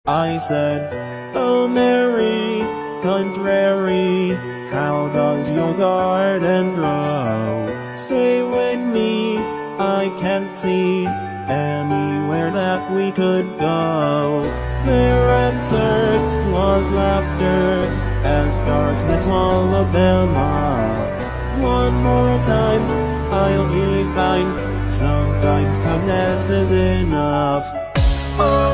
I said, "Oh Mary, contrary, how does your garden grow? Stay with me, I can't see anywhere that we could go." Their answer was laughter, as darkness swallowed them up. "One more time, I'll be fine. Sometimes kindness is enough." Oh,